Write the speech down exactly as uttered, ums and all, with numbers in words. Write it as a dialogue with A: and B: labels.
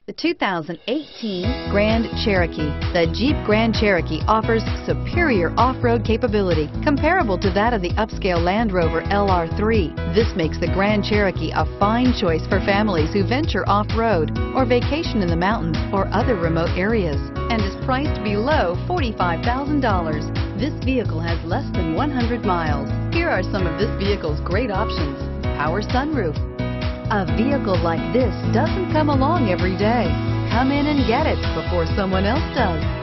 A: The two thousand eighteen Grand Cherokee. The Jeep Grand Cherokee offers superior off-road capability comparable to that of the upscale Land Rover L R three. This makes the Grand Cherokee a fine choice for families who venture off-road or vacation in the mountains or other remote areas, and is priced below forty-five thousand dollars. This vehicle has less than one hundred miles. Here are some of this vehicle's great options: power sunroof. A vehicle like this doesn't come along every day. Come in and get it before someone else does.